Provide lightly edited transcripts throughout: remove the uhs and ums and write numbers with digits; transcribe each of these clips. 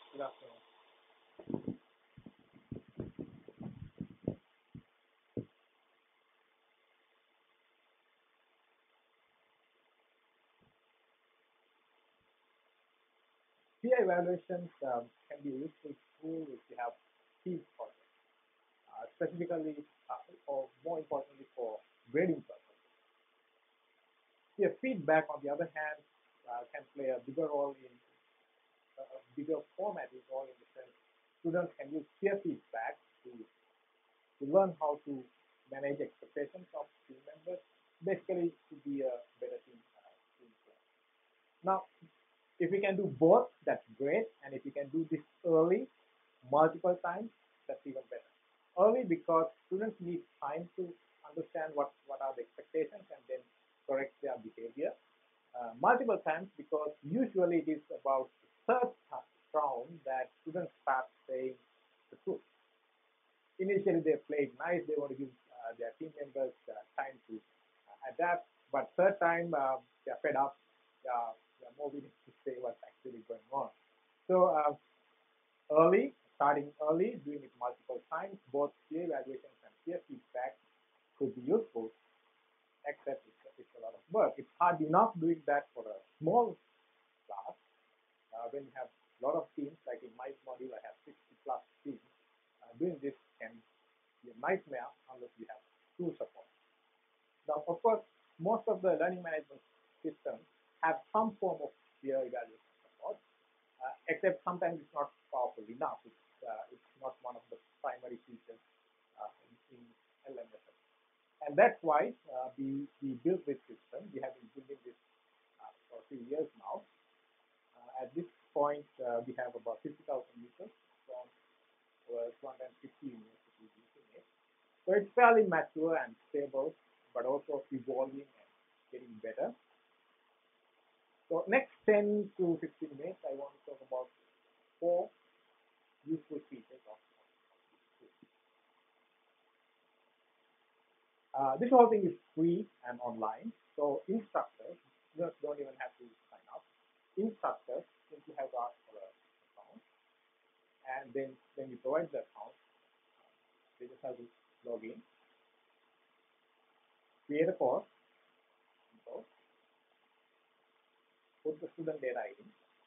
Good afternoon. Peer evaluations can be a useful tool if you have team projects, specifically or more importantly for grading purposes. Peer feedback, on the other hand, can play a bigger role in a bigger formatting role in the sense students can use peer feedback to learn how to manage expectations of team members, basically to be a better team player. Now, if we can do both, that's great. And if we can do this early, multiple times, that's even better. Early because students need time to understand what are the expectations and then correct their behavior. Multiple times because usually it is about the third round that students start saying the truth. Initially they played nice, they want to give their team members time to adapt, but third time they're fed up, they're more willing to say what's actually going on. So starting early, doing it multiple times, both peer evaluations and peer feedback could be useful, except it's a lot of work. It's hard enough doing that for a small class. When you have a lot of teams, like in my module, I have 60 plus teams. Doing this can be a nightmare unless you have tool support. Now, of course, most of the learning management systems have some form of peer evaluation support, except sometimes it's not powerful enough. It's not one of the primary features in LMS. And that's why we built this system. We have been building this for a few years now. At this point, we have about 50,000 users from over 250 universities using it. So it's fairly mature and stable, but also evolving and getting better. So next 10 to 15 minutes, I want to talk about 4 useful features of this tool. This whole thing is free and online, so instructors don't even have to sign up. Instructors simply have to ask for an account, and then when you provide the account, they just have to log in, create a course, put the student data in,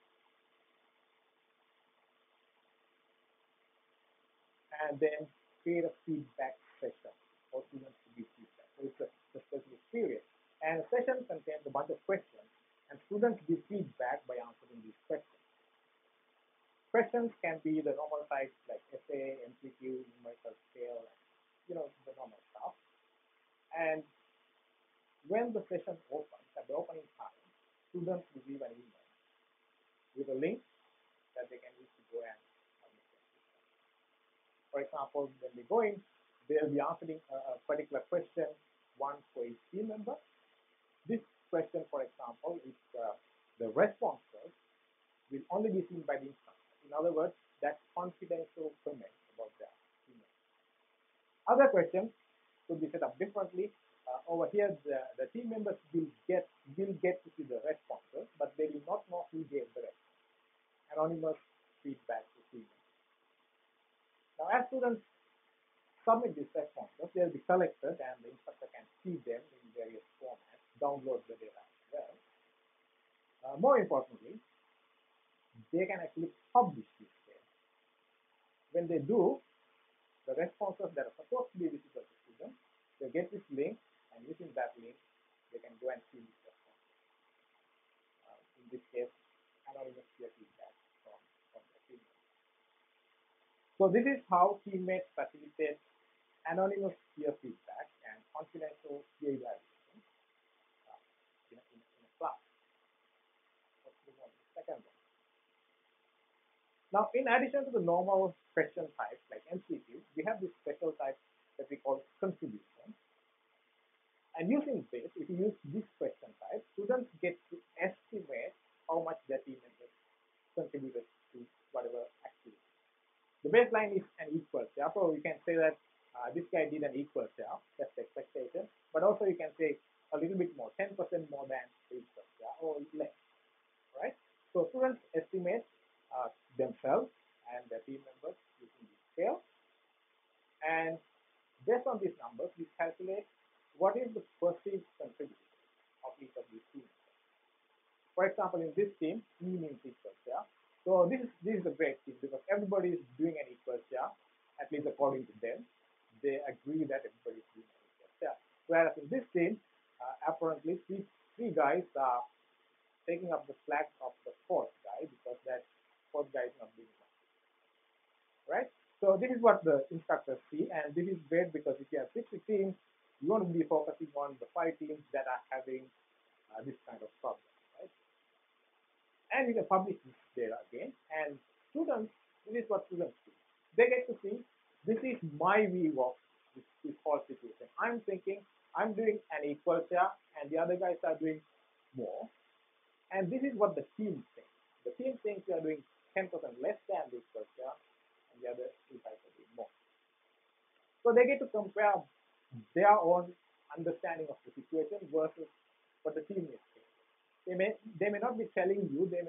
and then create a feedback session for students to give feedback. So it's a specific period. And a session contains a bunch of questions, and students give feedback by answering these questions. Questions can be the normal types like essay, MCQ, numerical scale, the normal stuff. And when the session opens, at the opening time, students receive an email with a link that they can use to go and submit their feedback. For example, when they go in, they'll be answering a particular question, one for each team member. This question, for example, is the responses will only be seen by the instructor. In other words, that's confidential comment about their team members. Other questions could be set up differently. Over here, the team members will get to see the responses, but they will not know who gave the response. Anonymous feedback to team members. Now, as students submit these responses, they'll be collected and the instructor can see them in various formats, download the data as well. More importantly, they can actually publish this data. When they do, the responses that are supposed to be visible to students, they get this link, and using that link, they can go and see this response. In this case, anonymous peer feedback from the teammates. So this is how teammates facilitate anonymous peer feedback and confidential peer evaluation in a class. Let's move on to the second one. Now, in addition to the normal question types like MCQ, we have this special type that we call contribution. And using this, if you use this question type, students get to estimate how much their team members contributed to whatever activity. The baseline is an equal share, so you can say that this guy did an equal share, that's the expectation, but also you can say a little bit more, 10% more than the equal share, or less, right? So students estimate themselves and their team members using this scale. And based on these numbers, we calculate what is the perceived contribution of each of these teams. For example, in this team, E means equal share. So this is a great team because everybody is doing an equal share, at least according to them. They agree that everybody is doing an equal share. Whereas in this team, apparently three guys are taking up the slack of the fourth guy because that fourth guy is not doing it. Right? So this is what the instructors see, and this is great because if you have 60 teams, you want to be focusing on the 5 teams that are having this kind of problem, right? And you can publish this data again, and students, this is what students do. They get to see, this is my view of this whole situation. I'm thinking I'm doing an equal share, and the other guys are doing more. And this is what the team thinks. The team thinks they are doing 10% less than the equal share, and the other 2 guys are doing more. So they get to compare their own understanding of the situation versus what the team is saying. They may not be telling you, they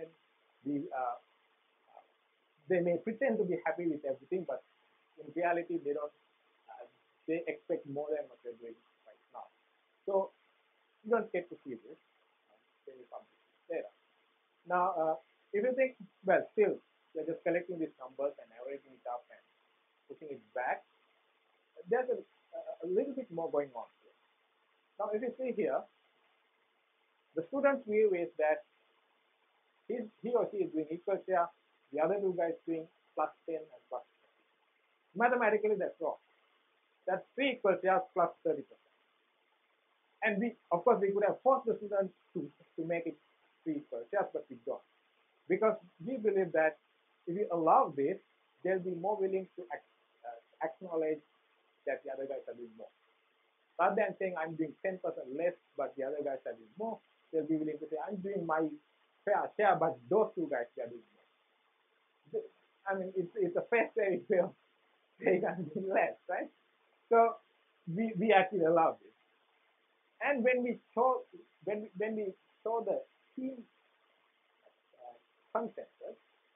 may pretend to be happy with everything, but in reality they don't. They expect more than what they're doing right now. So you don't get to see this when you publish this data. Now, if you think, well, still you're just collecting these numbers and averaging it up and pushing it back, there's a little bit more going on here. Now, if you see here, the student's view is that he or she is doing equal share, the other 2 guys doing plus 10 and plus 30. Mathematically, that's wrong. That's 3 equal shares plus 30%. And of course, we could have forced the students to make it 3 equal shares, but we don't. Because we believe that if we allow this, they'll be more willing to acknowledge that the other guys are doing more. Rather than saying I'm doing 10% less, but the other guys are doing more, they'll be willing to say I'm doing my fair share, but those 2 guys are doing more. I mean, it's a fair way of saying I'm doing less, right? So we actually allow this. And when we show the team consensus,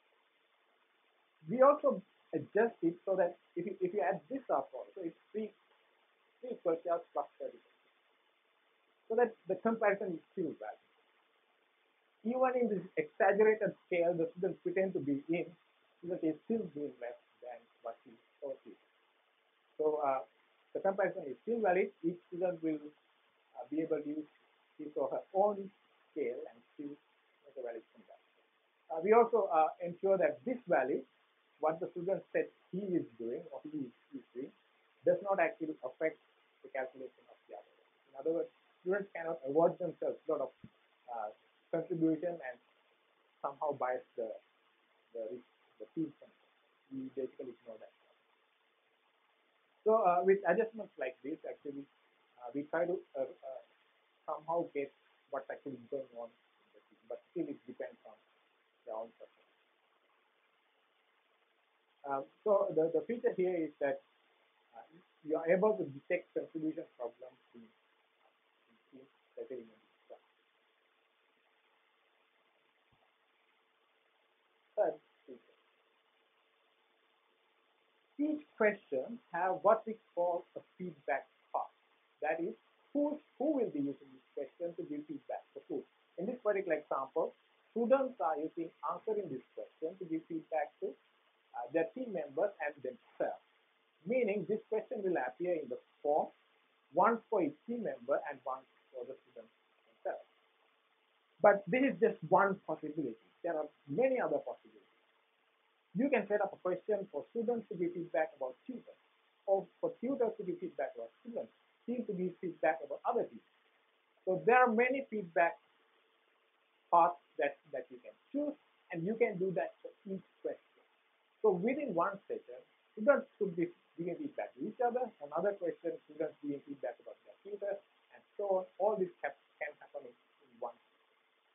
we also adjust it so that if you add this up also, it's 3 equal shares plus 30%. So that the comparison is still valid. Even in this exaggerated scale, the students pretend to be in, student is still doing less than what he or she is. So the comparison is still valid. Each student will be able to use his or her own scale and still make a valid comparison. We also ensure that this value, what the student said he is doing or he is doing, does not actually affect the calculation of the other. In other words, students cannot avoid themselves a lot of contribution and somehow bias the team concept. We basically ignore that. So with adjustments like this, actually, we try to somehow get what's actually going on in the team, but still it depends on their own performance. So the feature here is that you are able to detect contribution problems in teams that are in the structure. Third feature. Each question have what we call a feedback path. That is, who will be using this question to give feedback to who. In this particular example, students are answering this question to give feedback to their team members and themselves. Meaning, this question will appear in the form, one for each team member and one for the students themselves. But this is just one possibility. There are many other possibilities. You can set up a question for students to give feedback about tutors, or for tutors to give feedback about students, teams to give feedback about other teams. So there are many feedback paths that you can choose, and you can do that for each question. So within one session, students should be giving feedback to each other. Another question, students giving feedback about their tutors, and so on. All this can happen in one session.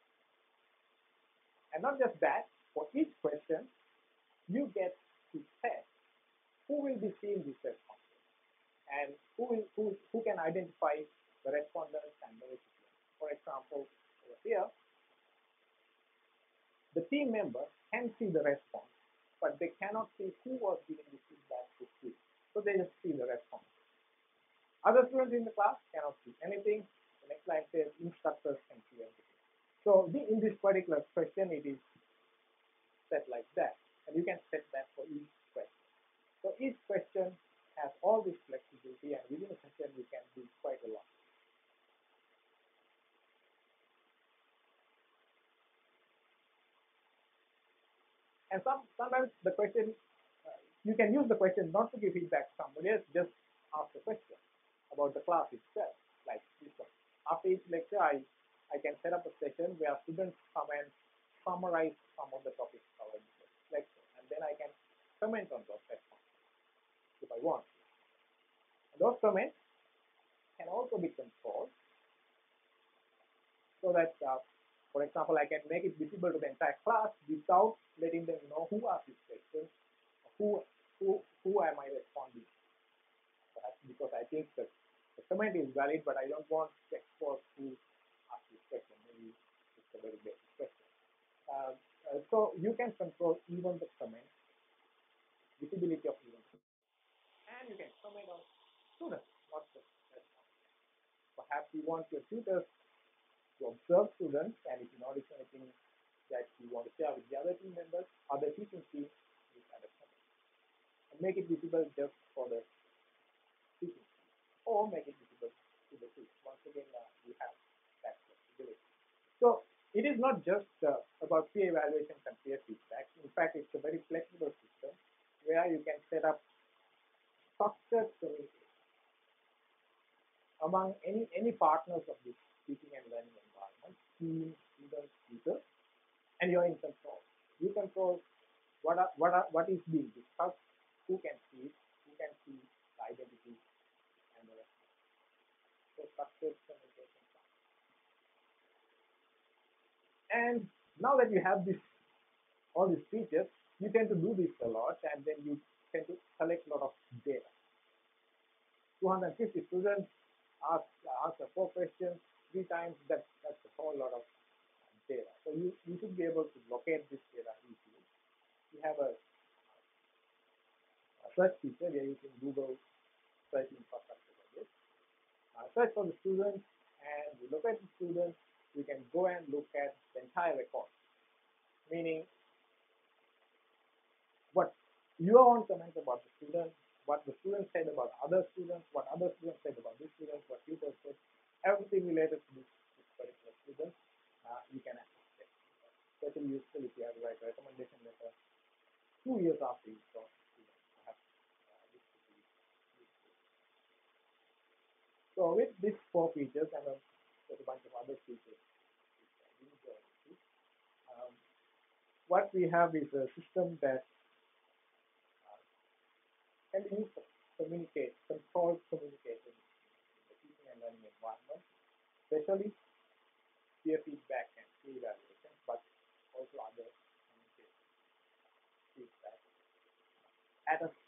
And not just that, for each question, you get to test who will be seeing these responses and who can identify the respondents and the recipients. For example, over here, the team member can see the response but they cannot see who was giving the feedback to who. So they just see the response. Other students in the class cannot see anything. The next line says instructors can see everything. So in this particular question, it is set like that, and you can set that for each question. So each question has all this flexibility, and within a session you can do quite a lot. And sometimes the question, you can use the question not to give feedback to somebody else, just ask a question about the class itself, like this one. After each lecture, I can set up a session where students come and summarize some of the topics covered in this lecture, and then I can comment on those responses if I want. And those comments can also be controlled so that, for example, I can make it visible to the entire class without letting them know who asked this question, who am I responding to. Perhaps because I think that the comment is valid, but I don't want to expose who asked this question. Maybe it's a very basic question. So you can control even the comment, visibility of even, and you can comment on students, not just response. Perhaps you want your tutors to observe students, and if you notice anything that you want to share with the other team members, other teaching teams, you can comment and make it visible just for the teaching team, or make it visible to the team. Once again, you have that flexibility. So it is not just about peer evaluations and peer feedback. In fact, it's a very flexible system where you can set up structured communication among any partners of this teaching and learning environment, team, students, tutors, and you're in control. You control what is being discussed, who can see it, who can see the identity, and the rest. So structured communication. And now that you have all these features, you tend to do this a lot, and then you tend to collect a lot of data. 250 students answer 4 questions 3 times. That's a whole lot of data. So you should be able to locate this data easily. You have a search feature where you can Google search infrastructure for this. Search for the students, and you locate the students. You can go and look at the entire record, meaning what your own comments about the students, what the students said about other students, what other students said about this student, what tutors said, everything related to this particular student, you can access it. Especially useful if you have to write a recommendation letter 2 years after you saw the student. Perhaps this could be useful. So with these 4 features and there's a bunch of other features which I didn't go into, what we have is a system that can be used to communicate, control communication in the teaching and learning environment, especially peer feedback and peer evaluation, but also other communication feedback at a